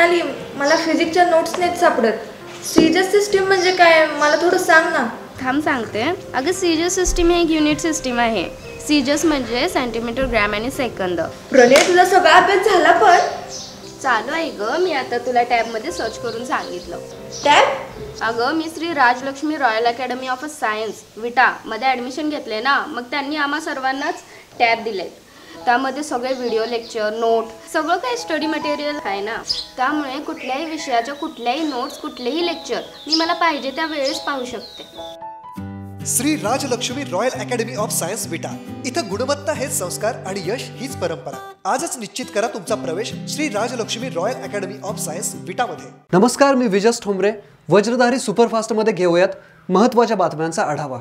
म्हणाली मला फिजिक्सच्या नोट्स नाहीत सापडत। सीजस सिस्टीम म्हणजे काय मला थोडं सांग ना। थांब सांगते। अगं सीजस सिस्टीम ही एक युनिट सिस्टीम आहे। सीजस म्हणजे सेंटीमीटर, ग्रॅम आणि सेकंद। प्रणय तुझा सगळा अभ्यास झाला पण चालू आहे ग, मी आता तुला टॅबमध्ये सर्च करून सांगितलं। टॅब? अगं मी Shri Rajlakshmi royal academy of science Vita मध्ये ॲडमिशन घेतले ना, मग त्यांनी आम्हा सर्वांनाच टॅब दिले। त्यामध्ये सगळे व्हिडिओ लेक्चर, नोट सगळं काही स्टडी मटेरियल आहे ना, त्यामुळे कुठल्याही विषयाच्या कुठल्याही नोट्स, कुठलेही लेक्चर मी मला पाहिजे त्या वेळेस पाहू शकते। Shri Rajlakshmi royal academy of science Vita, इथं गुणवत्ता हेच संस्कार आणि यश हीच परंपरा। आजच निश्चित करा तुमचा प्रवेश Shri Rajlakshmi royal academy of science Vita मध्ये। नमस्कार, मी विजस ठोंबरे। वज्रधारी सुपरफास्ट मध्ये घेऊयात महत्त्वाच्या बातम्यांचा आढावा।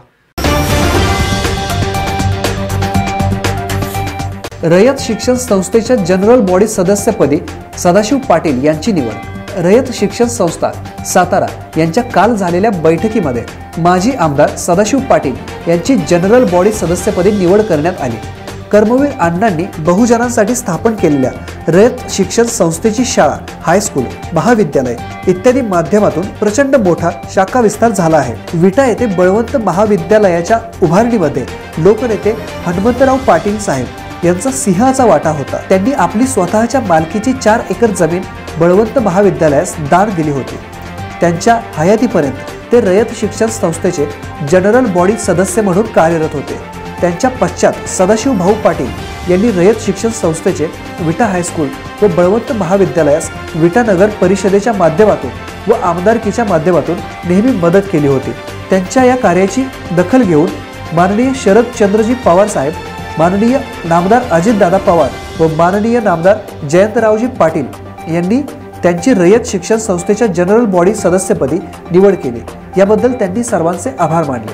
रयत शिक्षण संस्थेच्या जनरल बॉडी सदस्यपदी सदाशिव पाटील यांची निवड। रयत शिक्षण संस्था सातारा यांच्या काल झालेल्या बैठकीमध्ये माजी आमदार सदाशिव पाटील यांची जनरल बॉडी सदस्यपदी निवड करण्यात आली। कर्मवीर अण्णांनी बहुजनांसाठी स्थापन केलेल्या रयत शिक्षण संस्थेची शाळा, हायस्कूल, महाविद्यालय इत्यादी माध्यमातून प्रचंड मोठा शाखा विस्तार झाला आहे। विटा येथे बळवंत महाविद्यालयाच्या उभारणीमध्ये लोकनेते हनुमंतराव पाटील साहेब यांचा सिंहाचा वाटा होता। त्यांनी आपली स्वतःच्या मालकीची 4 एकर जमीन बळवंत महाविद्यालयास दान दिली होती। त्यांच्या हयातीपर्यंत ते रयत शिक्षण संस्थेचे जनरल बॉडी सदस्य म्हणून कार्यरत होते। त्यांच्या पश्चात सदाशिव भाऊ पाटील यांनी रयत शिक्षण संस्थेचे विटा हायस्कूल व बळवंत महाविद्यालयास विटा नगर परिषदेच्या माध्यमातून व आमदारकीच्या माध्यमातून नेहमी मदत केली होती। त्यांच्या या कार्याची दखल घेऊन माननीय शरदचंद्रजी पवार साहेब, माननीय नामदार अजितदादा पवार व माननीय नामदार जयंतरावजी पाटील यांनी त्यांची रयत शिक्षण संस्थेच्या जनरल बॉडी सदस्यपदी निवड केली। याबद्दल त्यांनी सर्वांचे आभार मानले।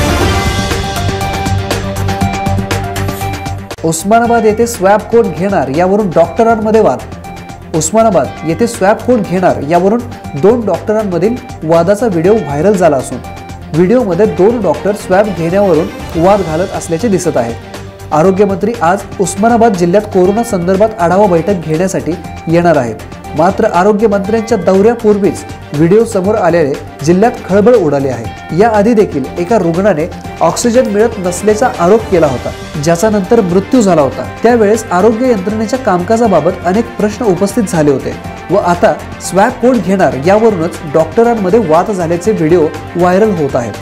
उस्मानाबाद येथे स्वॅब कोण घेणार यावरून डॉक्टरांमध्ये वाद। उस्मानाबाद येथे स्वॅब कोण घेणार यावरून 2 डॉक्टरांमधील वादाचा व्हिडिओ व्हायरल झाला असून व्हिडिओमध्ये 2 डॉक्टर स्वॅब घेण्यावरून वाद घालत असल्याचे दिसत आहे। आरोग्यमंत्री आज उस्मानाबाद जिल्ह्यात कोरोना संदर्भात आढावा बैठक घेण्यासाठी येणार आहेत। मात्र आरोग्यमंत्र्यांच्या दौऱ्यापूर्वीच व्हिडिओ समोर आल्याने जिल्ह्यात खळबळ उडाली आहे। याआधी देखील एका रुग्णाने ऑक्सिजन मिळत नसल्याचा आरोप केला होता, ज्याचा नंतर मृत्यू झाला होता। त्यावेळेस आरोग्य यंत्रणेच्या कामकाजाबाबत अनेक प्रश्न उपस्थित झाले होते व आता स्वॅब कोण घेणार यावरूनच डॉक्टरांमध्ये वाद झाल्याचे व्हिडिओ व्हायरल होत आहेत।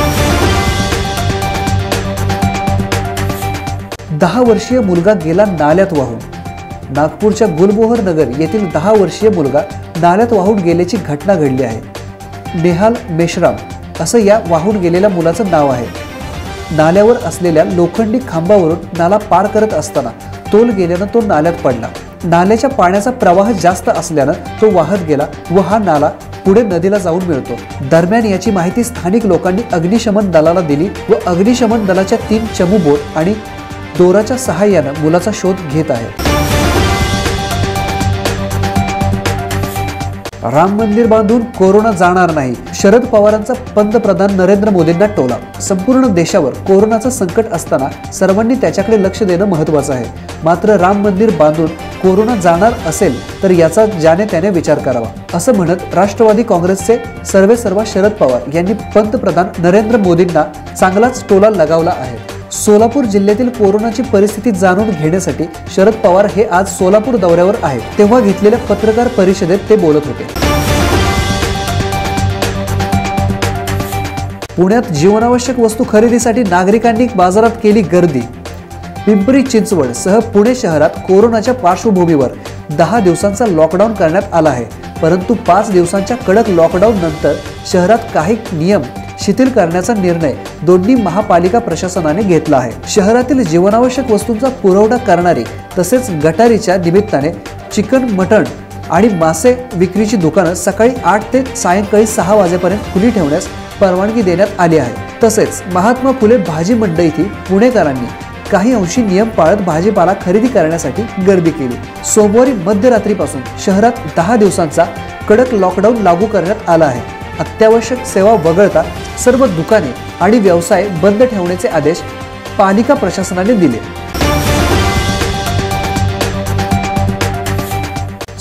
10 वर्षीय मुलगा गेला नाल्यात वाहून। नागपूरच्या गुलमोहर नगर येथील 10 वर्षीय मुलगा नाल्यात वाहून गेल्याची घटना घडली आहे। नेहाल मेश्राम असं या वाहून गेलेल्या मुलाचं नाव आहे। नाल्यावर असलेल्या लोखंडी खांबावरून नाला पार करत असताना तोल गेल्यानं तो नाल्यात पडला। नाल्याच्या पाण्याचा प्रवाह जास्त असल्यानं तो वाहत गेला व हा नाला पुढे नदीला जाऊन मिळतो। दरम्यान याची माहिती स्थानिक लोकांनी अग्निशमन दलाला दिली व अग्निशमन दलाच्या 3 चमू बोट आणि दोराच्या सहाय्यानं मुलाचा शोध घेत आहे। राम मंदिर बांधून कोरोना जाणार नाही, शरद पवारांचा पंतप्रधान नरेंद्र मोदींना टोला। संपूर्ण देशावर कोरोनाचं संकट असताना सर्वांनी त्याच्याकडे लक्ष देणं महत्त्वाचं आहे। मात्र राम मंदिर बांधून कोरोना जाणार असेल तर याचा ज्याने त्याने विचार करावा, असं म्हणत राष्ट्रवादी काँग्रेसचे सर्वेसर्वा शरद पवार यांनी पंतप्रधान नरेंद्र मोदींना चांगलाच टोला लगावला आहे। सोलापूर जिल्ह्यातील कोरोनाची परिस्थिती जाणून घेण्यासाठी शरद पवार हे आज सोलापूर दौऱ्यावर आहेत। तेव्हा घेतलेल्या पत्रकार परिषदेत ते बोलत होते। पुण्यात जीवनावश्यक वस्तू खरेदीसाठी नागरिकांनी बाजारात केली गर्दी। पिंपरी चिंचवड सह पुणे शहरात कोरोनाच्या पार्श्वभूमीवर 10 दिवसांचा लॉकडाऊन करण्यात आला आहे, परंतु 5 दिवसांच्या कडक लॉकडाऊन नंतर शहरात काही नियम शिथिल करण्याचा निर्णय दोन्ही महापालिका प्रशासनाने घेतला आहे। शहरातील जीवनावश्यक वस्तूंचा पुरवठा करणारी तसेच गटारीच्या निमित्ताने चिकन, मटण आणि मासे विक्रीची दुकानं सकाळी 8 ते सायंकाळी 6 वाजेपर्यंत खुली ठेवण्यास परवानगी देण्यात आली आहे। तसेच महात्मा फुले भाजी मंडईतील पुणेकरांनी काही अंशी नियम पाळत भाजीपाला खरेदी करण्यासाठी गर्दी केली। सोमवारी मध्यरात्रीपासून शहरात 10 दिवसांचा कडक लॉकडाऊन लागू करण्यात आला आहे। अत्यावश्यक सेवा वगळता सर्व दुकाने आणि व्यवसाय बंद ठेवण्याचे आदेश पालिका प्रशासनाने दिले।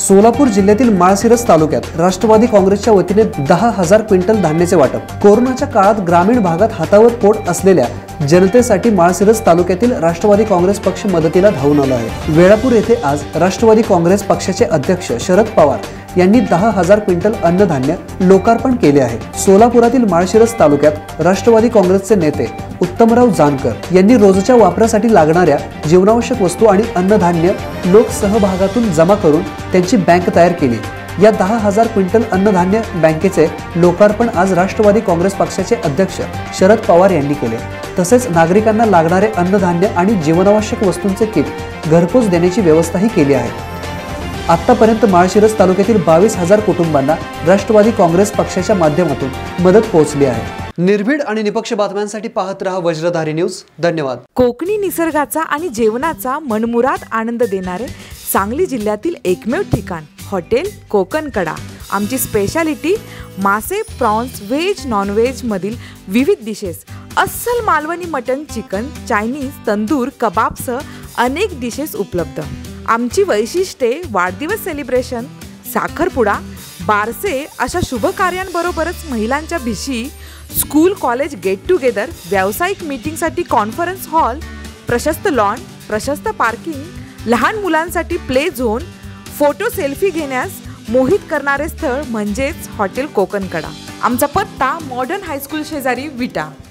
सोलापूर जिल्ह्यातील माळशिरस तालुक्यात राष्ट्रवादी काँग्रेसच्या वतीने 10,000 क्विंटल धान्याचे वाटप। कोरोनाच्या काळात ग्रामीण भागात हातावर पोट असलेल्या जनतेसाठी माळशिरस तालुक्यातील राष्ट्रवादी काँग्रेस पक्ष मदतीला धावून आला आहे। वेळापूर येथे आज राष्ट्रवादी काँग्रेस पक्षाचे अध्यक्ष शरद पवार यांनी 10,000 क्विंटल अन्नधान्य लोकार्पण केले आहे। सोलापुरातील माळशिरस तालुक्यात राष्ट्रवादी काँग्रेसचे नेते उत्तमराव जानकर यांनी रोजच्या वापरासाठी लागणाऱ्या जीवनावश्यक वस्तू आणि अन्नधान्य लोकसहभागातून जमा करून त्यांची बँक तयार केली। या 10,000 क्विंटल अन्नधान्य बँकेचे लोकार्पण आज राष्ट्रवादी काँग्रेस पक्षाचे अध्यक्ष शरद पवार यांनी केले। तसेच नागरिकांना लागणारे अन्नधान्य आणि जीवनावश्यक वस्तूंचे किट घरपोच देण्याची व्यवस्थाही केली आहे। आतापर्यंत माळशिरस तालुक्यातील 22,000 कुटुंबांना राष्ट्रवादी काँग्रेस पक्षाच्या माध्यमातून मदत पोहोचली आहे। निर्भीड आणि निपक्ष बातम्यांसाठी पाहत रहा वज्रधारी न्यूज। धन्यवाद। कोकणी निसर्गाचा आणि जेवणाचा मनमुराद आनंद देणारे सांगली जिल्ह्यातील एकमेव ठिकाण हॉटेल कोकणकडा। आमची स्पेशालिटी मासे, प्रॉन्स, व्हेज, नॉन व्हेज मधील विविध डिशेस, अस्सल Malvani mutton, chicken, Chinese, tandoor, कबाबसह अनेक डिशेस उपलब्ध। आमची वैशिष्ट्ये वाढदिवस सेलिब्रेशन, साखरपुडा, बारसे अशा शुभ कार्यांबरोबरच महिलांच्या भिशी, स्कूल कॉलेज गेट टुगेदर, व्यावसायिक मीटिंगसाठी कॉन्फरन्स हॉल, प्रशस्त लॉन, प्रशस्त पार्किंग, लहान मुलांसाठी प्ले झोन, फोटो सेल्फी घेण्यास मोहित करणारे स्थळ म्हणजेच हॉटेल कोकणकडा। आमचा पत्ता मॉडर्न हायस्कूल शेजारी विटा।